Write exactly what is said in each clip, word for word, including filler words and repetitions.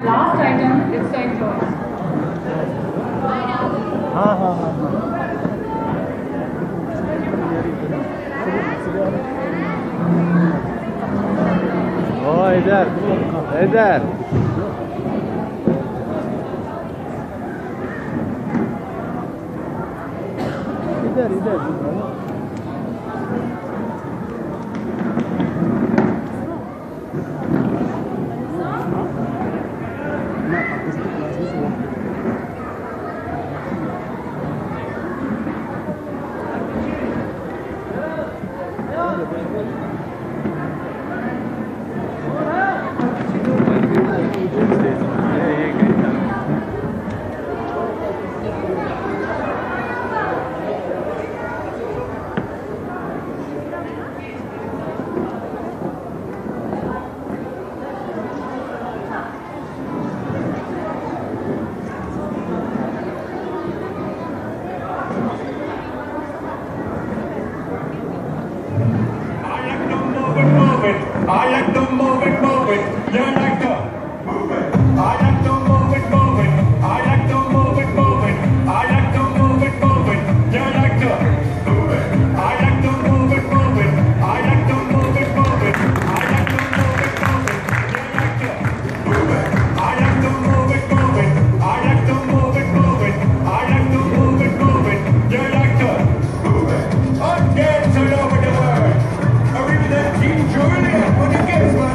Last item is Saint George. हाँ हाँ हाँ ओ इधर इधर इधर इधर I like to move it, move it. You like to move it. I like to move it, move it. I like to move it, move it. I like to move it, move it. You like to move it. I like to move it, move it. I like to move it, move it. I like to move it, move it. You like to move it. I like to move it, move it. I like to move it, move it. I like to move it, move it. You like to move it. On dance all over the world. Original King Julian. When it gets one,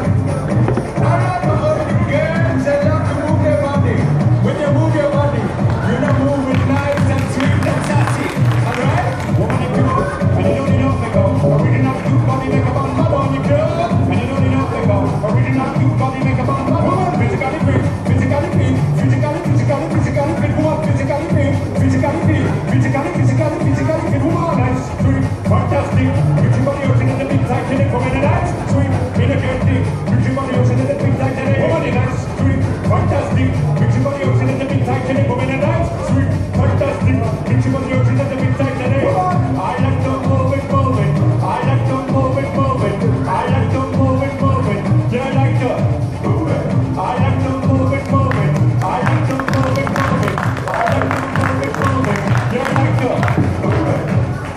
I love the other girls that love to move their body. When you move your body, you're not moving nice and sweet and sassy. Alright? Woman and girl, and you don't need no to go. Original cute body make a bum bum on the girl. And you don't need no to go. Original cute body make a bum bum. Woman, physically fit, physically fit, physically, physically, physically fit. Woman, physically fit, physically fit, physically, physically, physically fit. Woman, nice, sweet, fantastic. Beauty body ocean and the big tight in it, come in and nice, sweet, energetic. Beauty body ocean and the big tight in it, woman, nice, sweet, fantastic. Beauty body ocean and the big tight in it, come in and nice, sweet, fantastic. Beauty body ocean and the big tight in it, woman. I like to move it, move it. I like to move it, move it. I like to move it, move it. You like to move it. I like to move it, move it. I like to move it, move it. I like to move it, move it. You like to move it.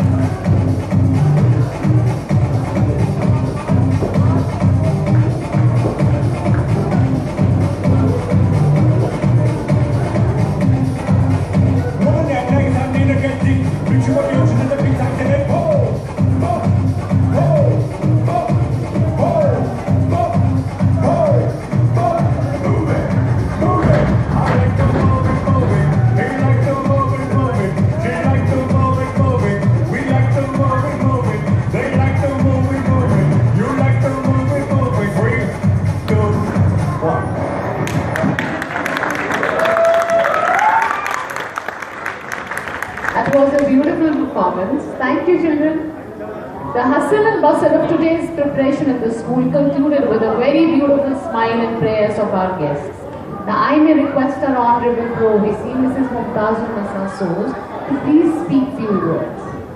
That was a beautiful performance. Thank you, children. The hustle and bustle of today's preparation in the school concluded with a very beautiful smile and prayers of our guests. Now I may request our Honorable Pro V C, Missus Mumtazul Nisa Soos, to please speak few words.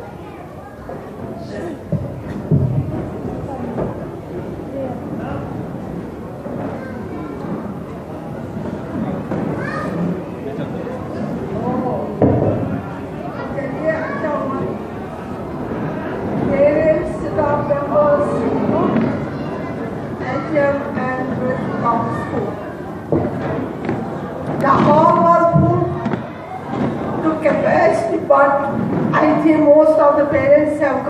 The hall was full to capacity, but I think most of the parents have